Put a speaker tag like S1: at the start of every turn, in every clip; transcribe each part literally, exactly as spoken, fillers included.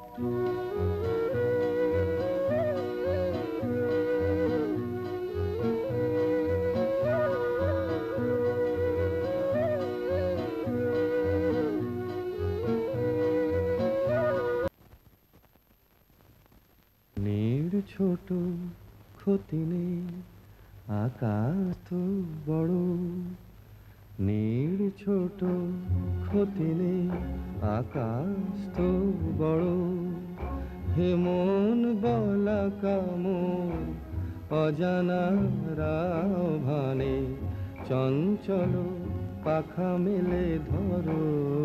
S1: ছোট ক্ষতি নেই আকাশ তো বড় নীড় ছোট ক্ষতি নেই আকাশ তো বড় হে মন বলা কামর অজানা রাভানে চঞ্চল পাখা মেলে ধরো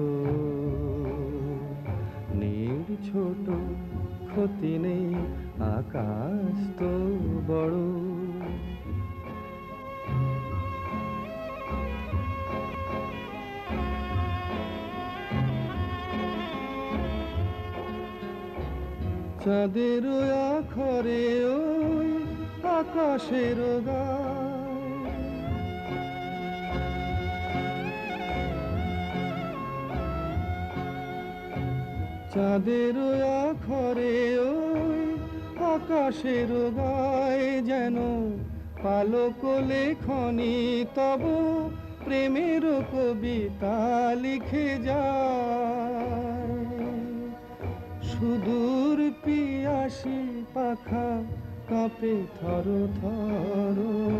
S1: নীড় ছোট ক্ষতি নেই আকাশ তো বড় চাঁদের আখরে ওই আকাশের গায় চাঁদের আখরে ওই আকাশের গায় যেন পালক লেখনি তব প্রেমের কবিতা লিখে যায় সুদূর পিয়াসী পাখা কাঁপে থর থর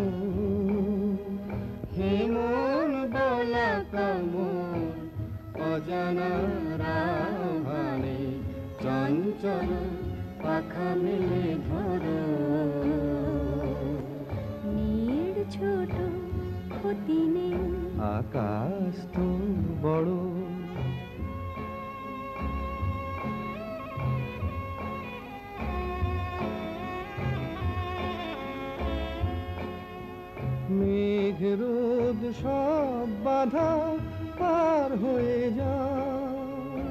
S1: হে মন বলা কামর অজানা রাভানে চঞ্চল পাখা মেলে ধরো
S2: নীড় ছোট ক্ষতি নেই
S1: আকাশ তো বড় মেঘ রোদ সব বাধা পার হয়ে যায়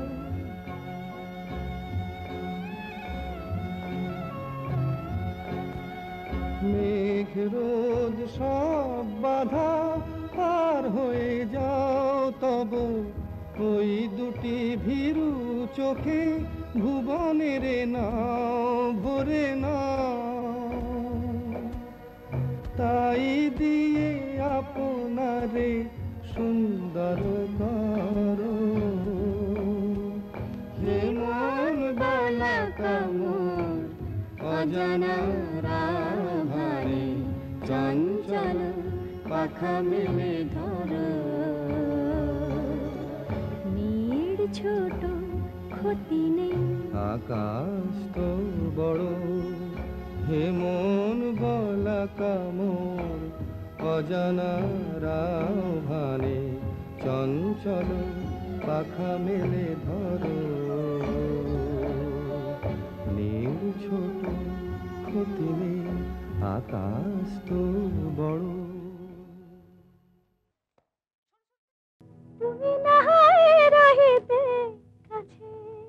S1: মেঘ রোদ সব বাধা পার হয়ে যাও তব ওই দুটি ভীরু চোখে ভুবনের নাও ভরে নাও তাই দিয়ে আপনারে সুন্দর করো হে মন বলা কামর অজানা রাভানে চঞ্চল পাখা মেলে ধরো
S2: নীড় ছোট ক্ষতি নেই
S1: আকাশ তো বড় হে মন বলা কামর অজানা রাভানে চঞ্চল পাখা মেলে ধরো নীড় ছোট ক্ষতি নেই আকাশ তো বড়
S2: তুমি না হয় রহিতে কাছে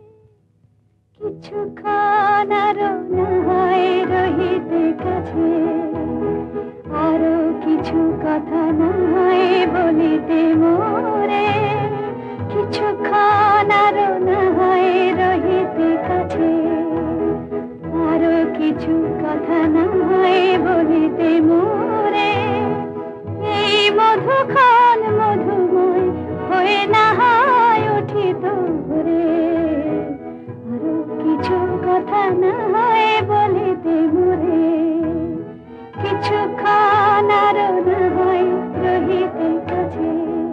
S2: কিছুক্ষণ আরো না হয় রহিতে কাছে আরো কিছু কথা না হয় বলিতে মোরে কিছুক্ষণ আরো না হয় রহিতে কাছে আরো কিছু কথা না হয় বলিতে মোরে এই মধুক্ষণ মধুময় হয়ে না হয় উঠিত ভরে আরো কিছু কথা না হয় বলিতে মোরে কিছুক্ষণ আরো না হয় রহিতে কাছে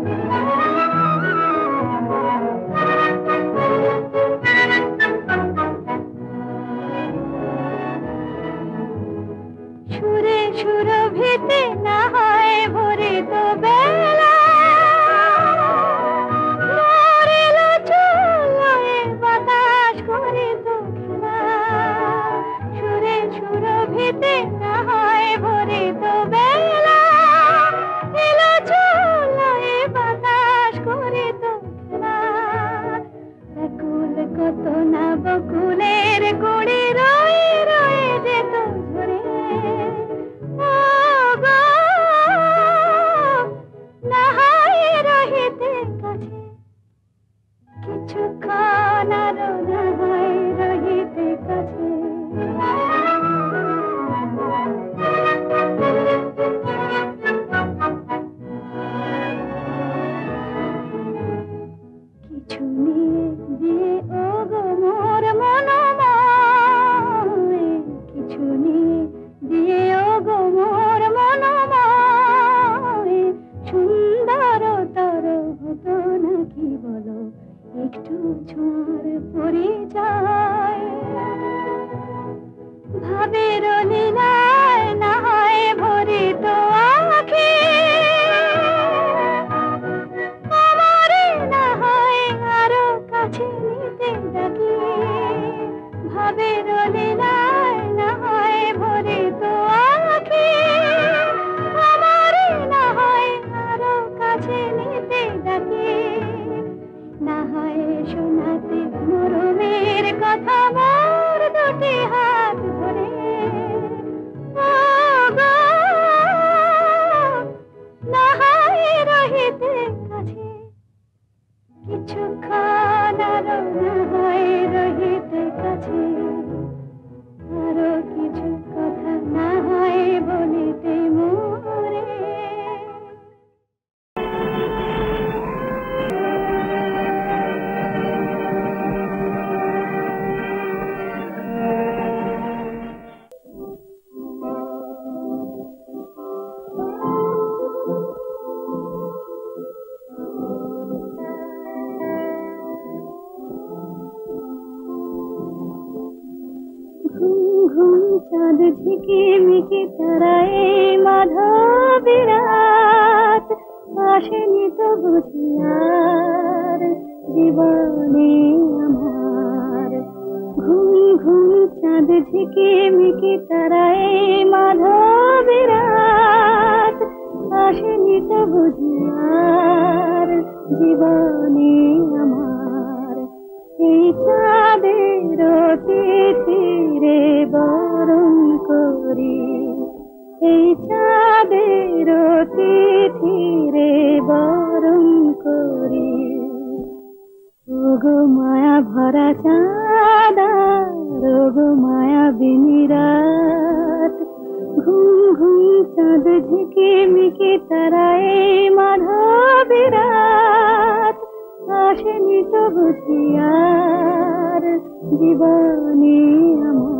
S2: সুরে সুরভিতে না হয় ভরে তো বেলা মরিল চুলোয় বাতাস করে তো খেলা সুরে সুরভিতে না হয় ভরে তো বেলা এলো চুলোয় বাতাস করে তো খেলা ব্যাকুল কত না বকুলের গুড়ি রয়ে রয়ে যেত ঝরে না হয় রহিতে কাছে কিছুক্ষণ আরো না হয় রহিতে চায় ভাবের লীলায় না হয় ভরে তো আঁখি আমারে না হয় আরো কাছে নিতে ডাকি ভাবের লীলায় না হয় ভরে তো আঁখি আমারে না হয় আরো কাছে নিতে ডাকি না হয় শোনাতে মরমের কথা মোর দুটি হাত ধরে ও গো না হয় রহিতে কাছে কিছুক্ষণ আরো না হয় রহিতে কাছে আরো কিছু কথা না হয় বলিতে মোরে চাঁদ ঝিকিমিকি তারায় মাধবী রাত আসেনি তো বুঝি আর জীবনে আমার ঘুম ঘুম চাঁদ ঝিকিমিকি তারায় মাধবী রাত আসেনি তো বুঝি আর জীবনে আমার এই চাঁদের তিথিরে বরণ করি এই চাঁদের তিথিরে বরণ করি ওগো মায়া ভরা চাঁদা ওগো মায়া বিনিরাত ঘুম ঘুম চাঁদ ঝিকিমিকি তারায় মাধবী রাত আসেনি তো বুঝি আর জীবনে আমার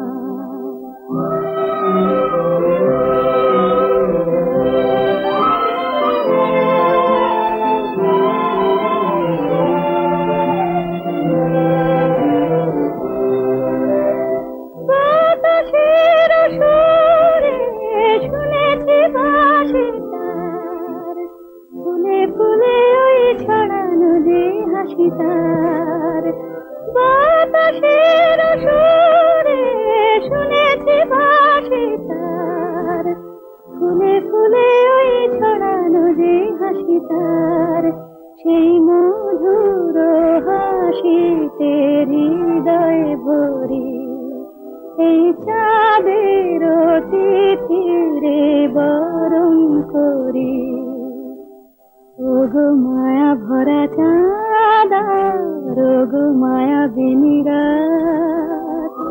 S2: বাতাসের সুরে শুনেছি বাঁশি তার ফুলে ফুলে ওই ছড়ানো যে হাসি তার বাতাসের সুরে শুনেছি বাঁশি তার ফুলে ফুলে ওই ছড়ানো যে হাসি তার সেই মধুর হাসিতে হৃদয় ভরি এই চাঁদের তিথিরে বরণ করি ওগো মায়া ভরা চাঁদা ওগো মায়া বিনিরাত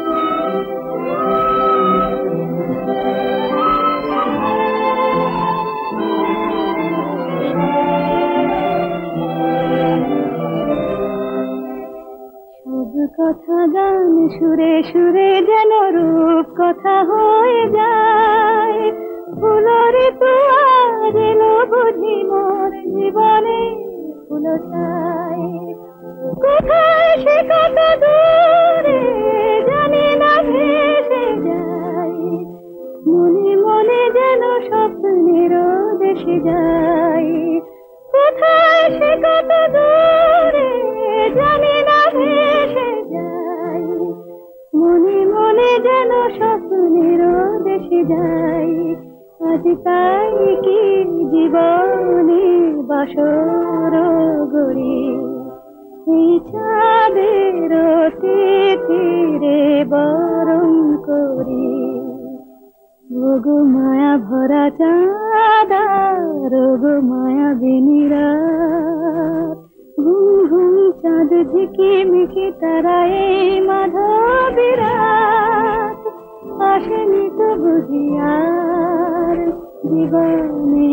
S2: সব কথা গান সুরে সুরে যেন রূপ কথা হয়ে যায় ফুলরে তো আজ এলো বুঝি মোর জীবনে ফুল চাই কোথায় সে কত দূরে জানি না ভেসে যাই মনে মনে যেন স্বপ্নের দেশে যাই কোথায় সে কত দূরে জানি না ভেসে যাই মনে মনে যেন স্বপ্নের দেশে যাই আজ তাই কি জীবনে বাসর গড়ি এই চাঁদের তিথিরে বরণ করি ওগো মায়া ভরা চাঁদা ওগো মায়া বিনিরাত ঘুম ঘুম চাঁদ ঝিকিমিকি তারায় মাধবী রাত আসেনি তো বুঝি আর জীবনে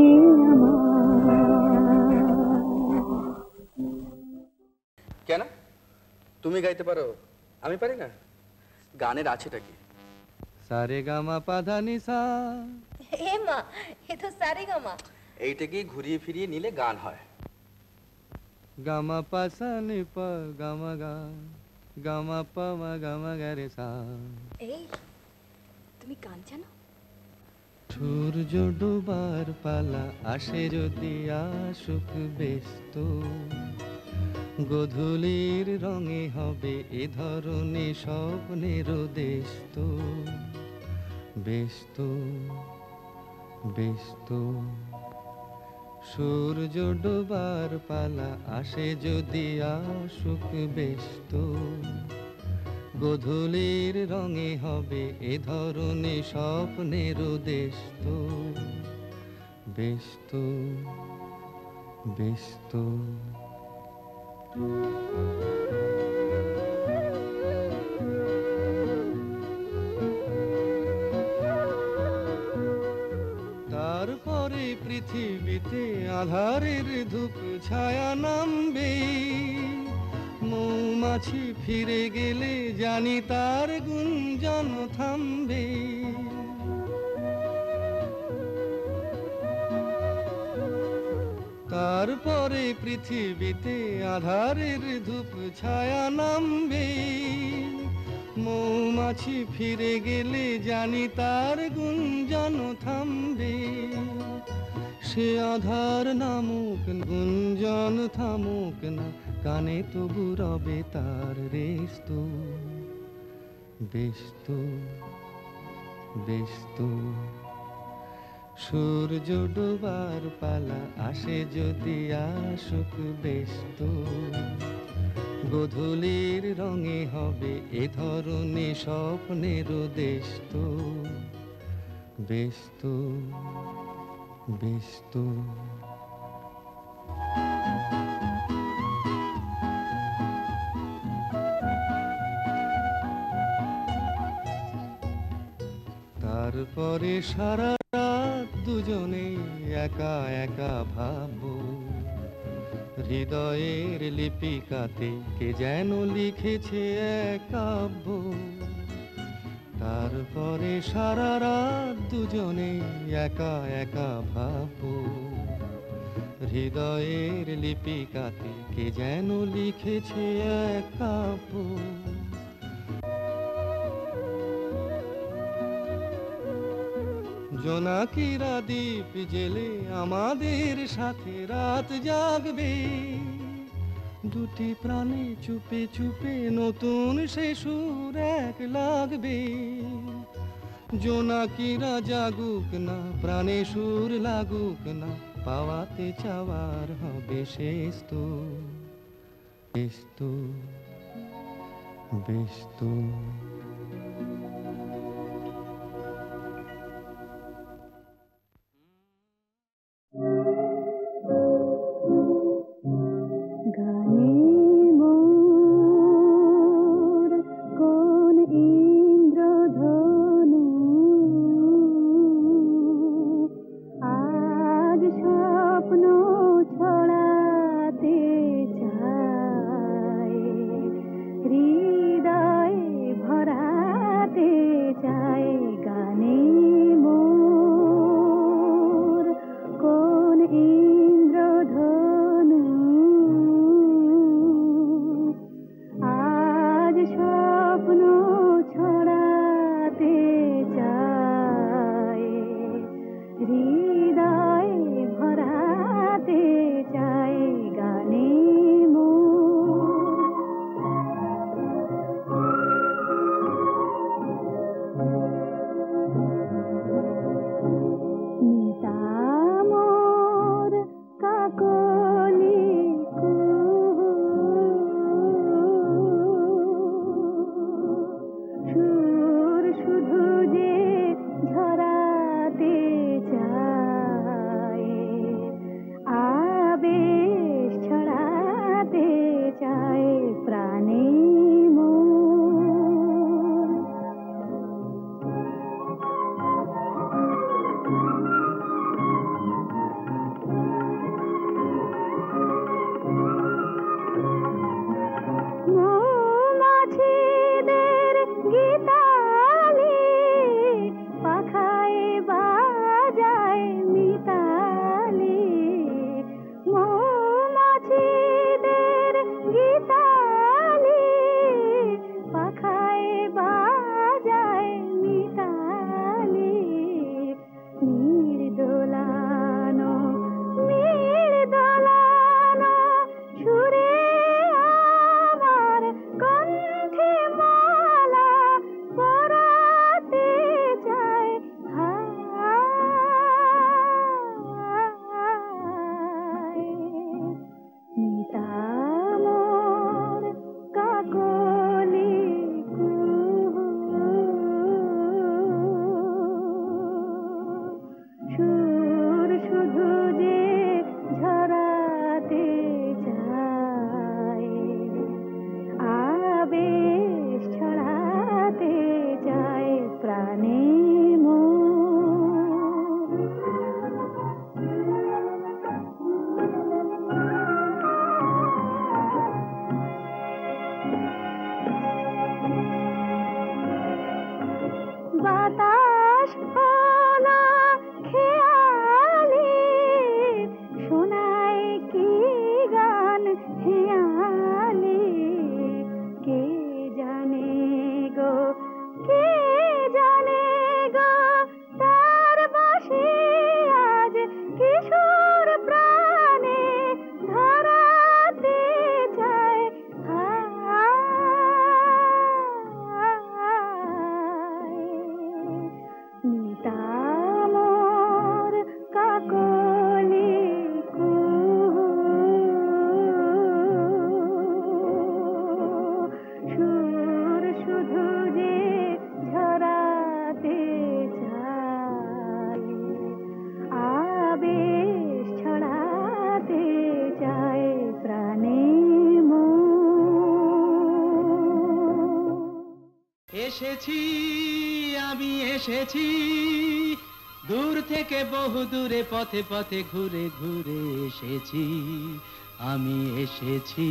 S2: আমার
S3: কেন তুমি গাইতে পারো আমি পারি না গানের আছেটা কি
S1: সারে গামা পাধা নিসা
S4: এ মা এ তো সারে গামা
S3: এইটাকে ঘুরিয়ে ফিরিয়ে নিলে গান হয়
S1: গামা পাসা নি পা গামা গা গামা পামা গামা গারে সা।
S4: এই তুমি গান জানো?
S1: সূর্য ডোবার পালা আসে যদি আসুক ব্যস্ত, গধূলির রঙে হবে এ ধরনের স্বপ্নের দেশ তো, ব্যস্ত ব্যস্ত। সূর্য ডোবার পালা আসে যদি আসুক ব্যস্ত, গধূলির রঙে হবে এ ধরনের স্বপ্নের দেশ তো, ব্যস্ত ব্যস্ত। তারপরে পৃথিবীতে আধারের ধূপ ছায়া নামবে, মৌমাছি ফিরে গেলে জানি তার গুঞ্জন থামবে। তারপরে পৃথিবীতে আধারের ধূপ ছায়া নামবে, মৌমাছি ফিরে গেলে জানি তার গুঞ্জন থামবে। সে আধার নামুক গুঞ্জন থামুক না, কানে তবু রবে তার রেস্ত, ব্যস্ত ব্যস্ত। সূর্য ডোবার পালা আসে যদি আসুক ব্যস্ত, গধূলির রঙে হবে এ ধরনের স্বপ্নের দেশ তো, ব্যস্ত ব্যস্ত। তারপরে সারা রাত দুজনে একা একা ভাববো, হৃদয়ের লিপিকাতে কে যেন লিখেছে এক কাব্য। তারপরে সারা রাত দুজনে একা একা ভাববো, হৃদয়ের লিপিকাতে কে যেন লিখেছে এক কাব্য। জোনাকিরা দ্বীপ জেলে আমাদের সাথে রাত জাগবে, দুটি প্রাণে চুপে চুপে নতুন সে সুর এক লাগবে। জোনাকিরা জাগুক না, প্রাণে সুর লাগুক না, পাওয়াতে চাওয়ার হবে শেষ তো, ব্যস্ত ব্যস্ত।
S2: গানে মোর কোন ইন্দ্রধনু আজ স্বপ্ন ছড়াতে চায়, হৃদয়ে ভরা বাঁশপালা খেয়ালি শোনায় কি গান হেয়ালি কে জানে গো কে জানে গো তার বাঁশি আজ কিশোর প্রাণে ধরাতে চায় নিতামর কাকলি সুর শুধু যে ঝরাতে চায় আবেশ ছড়াতে চায় প্রাণে
S1: এসেছি আমি এসেছি দূর থেকে বহু দূরে পথে পথে ঘুরে ঘুরে এসেছি আমি এসেছি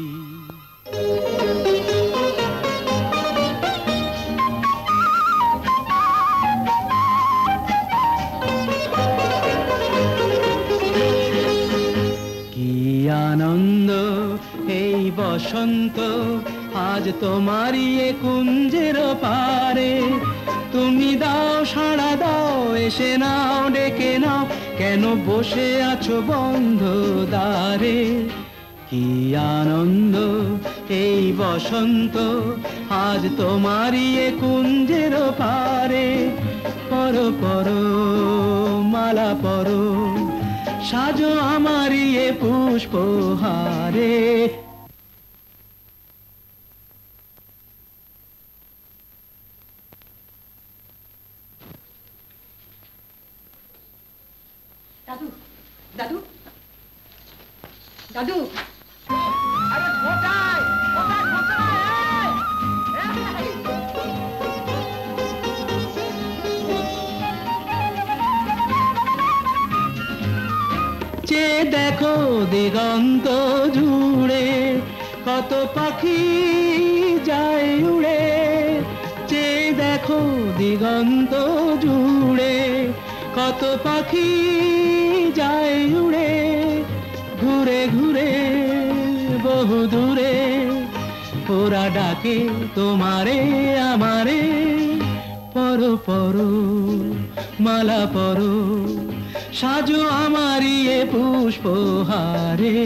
S1: কি আনন্দ এই বসন্ত আজ তোমারই এ কুঞ্জের পারে তুমি দাও সাড়া দাও এসে নাও ডেকে নাও কেন বসে আছো বন্ধ দ্বারে কি আনন্দ এই বসন্ত আজ তোমারই এ কুঞ্জের পারে পরো পরো মালা পরো সাজো আমারই এ পুষ্পহারে
S5: দাদু দাদু দাদু
S3: আরে কোথায় কোথায় কোথায়
S1: চে দেখো দিগন্ত জুড়ে কত পাখি যায় উড়ে চে দেখো দিগন্ত জুড়ে কত পাখি যায় উড়ে ঘুরে ঘুরে বহু দূরে ওরা ডাকে তোমারে আমারে পরো পরো মালা পরো সাজো আমারই এ পুষ্পহারে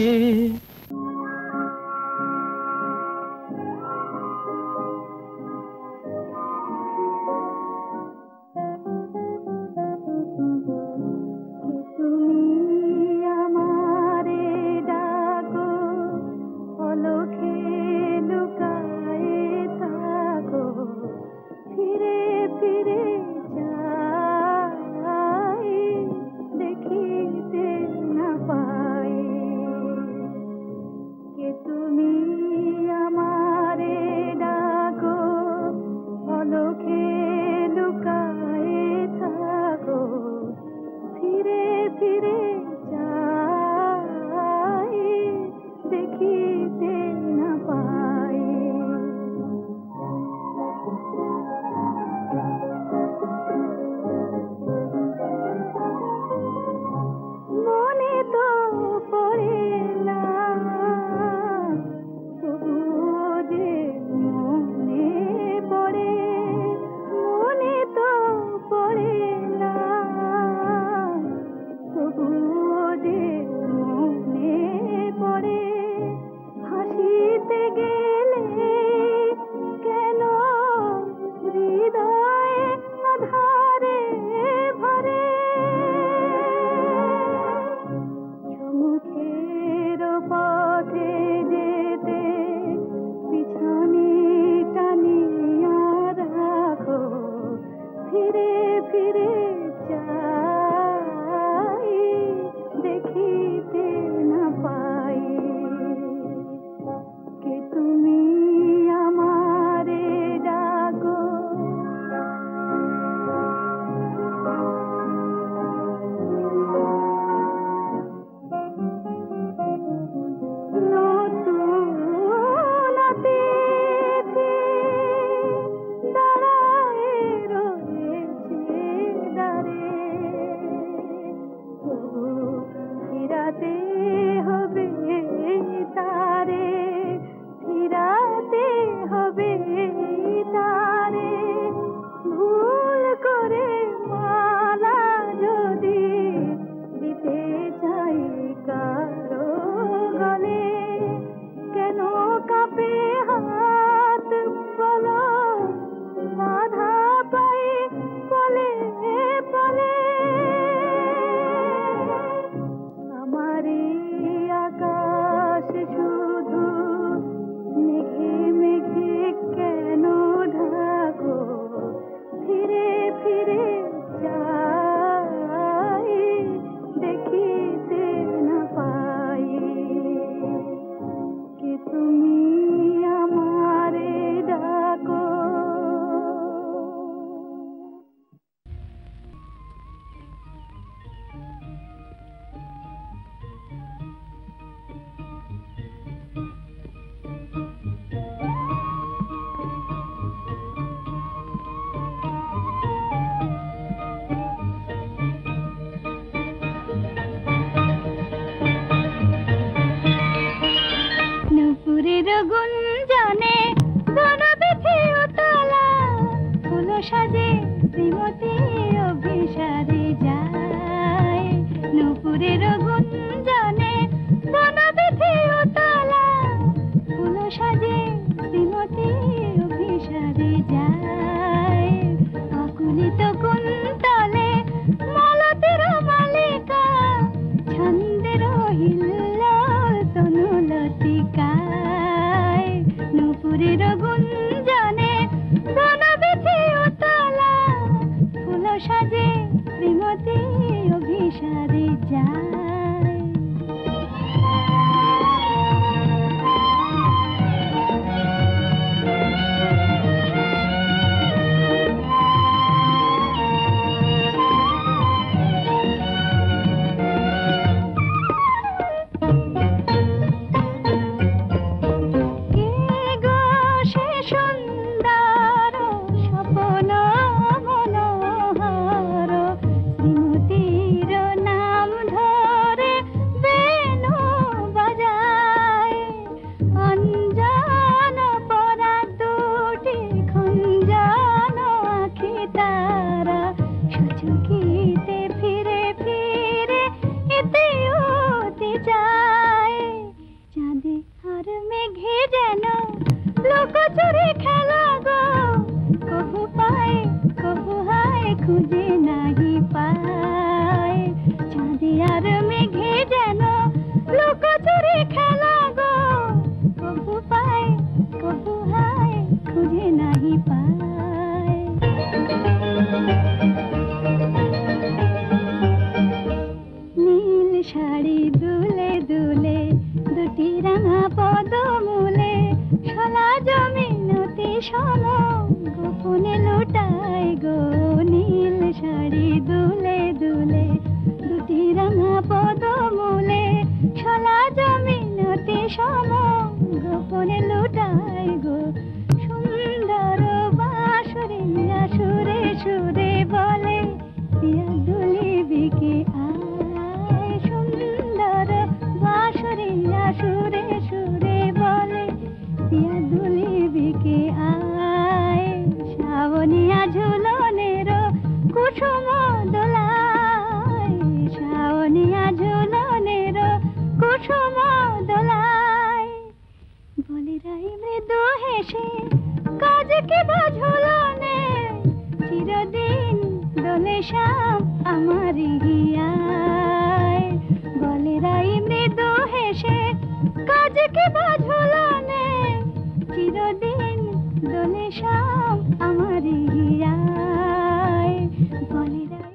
S2: গোপনে লুটাই গো নীল শাড়ি দুলে দুলে দুটি রাঙা পদমূলে শলা জমিনতি সম গোপনে লুটাই গো সুন্দর বাঁশরিয়া সুরে সুরে বলে পিয়া দুলিবি কি আয় সুন্দর বাঁশরিয়া সুরে সুরে বলে পিয়া দুলিবি কি আয় শ্রাবণিয়া ঝুলনের কুসুম দোলায় শ্রাবণিয়া ঝুলনের কুসুম দোলায় বলি রাই মৃদু হেসে কাজ কি বা ঝুলনে চিরদিন দোলে শ্যাম আমারি হিয়ায় বলে রাই মৃদু হেসে কাজ কি বা ঝুলনে চিরদিন দোলে শ্যাম আমারি হিয়ায় বলে রাই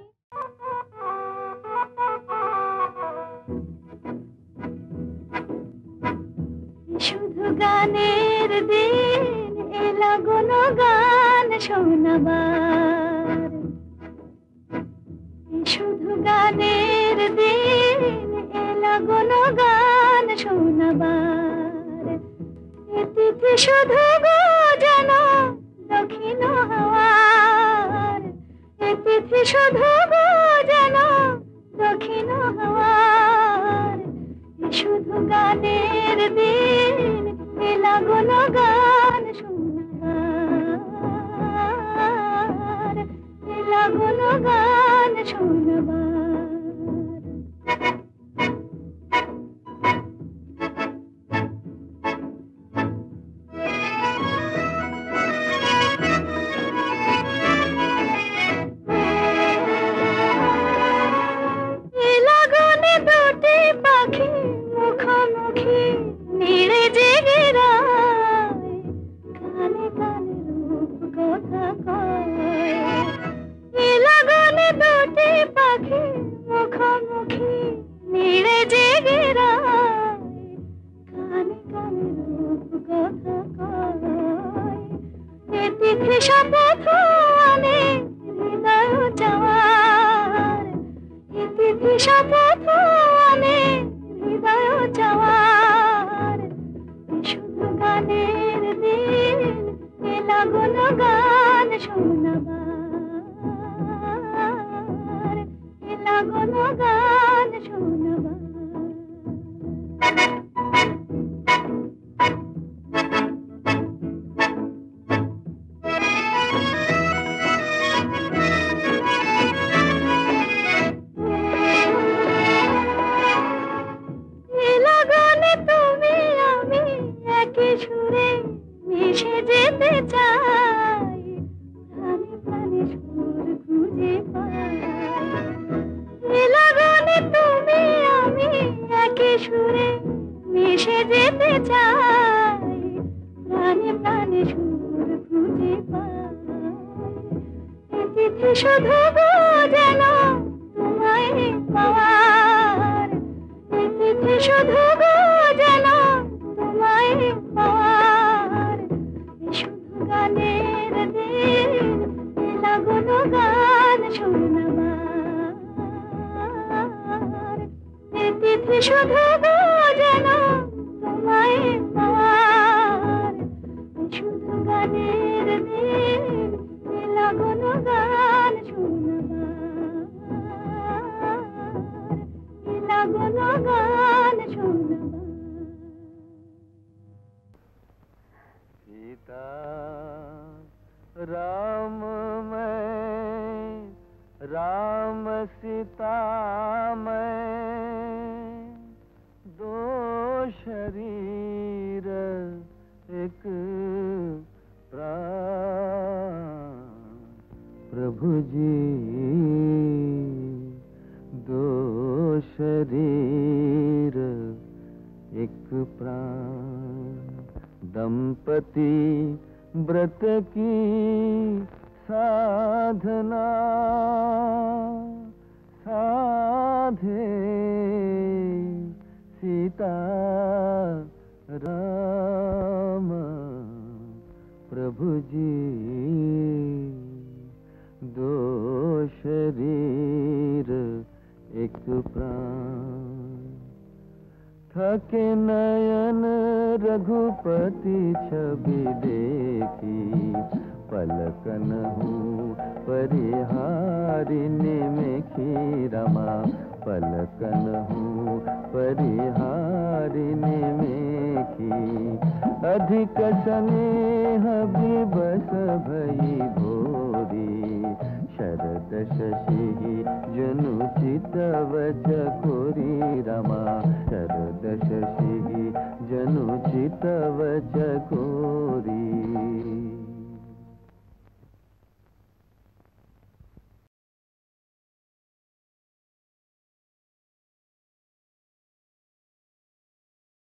S2: শুধু গানের দিন এলা গুন গান শোনাবার শুধু গানের দিন এলা গুন গান শোনাবার এ তিথি শুধু গো যেন দক্ষিণ হাওয়ার এ তিথি শুধু গো যেন দক্ষিণ হাওয়ার শুধু গানের দিন এলা গুন গান শোনাবার এলা গুন গান শোনাবার শুধু গো যেন তোমায় পাওয়ার এ তিথি শুধু গো যেন তোমায় পাওয়ার শুধু গানের দিন এলা গুন গান শোনাবার এ তিথি শুধু গো যেন তোমায় পাওয়ার শুধু গানের দিন এলা গুন গান শোনাবার এলা গুন গান শোনাবার
S1: सीता राम मैं राम सीता मैं दो शरीर एक प्राण प्रभु जी दो शरीर एक प्राण दंपति व्रत की साधना साधे सीता राम प्रभु प्रभुजी दो शरीर एक प्राण थके नयन रघुपति छवि देखी पलकन हूँ परिहारिणी में खीरमा पलकन हूँ परिहारिणी में खी अधिक स्नेह विवश भई भोरी शरद शशि जनु चितव चकोरी रमा शरद शशि जनु चितव चकोरी।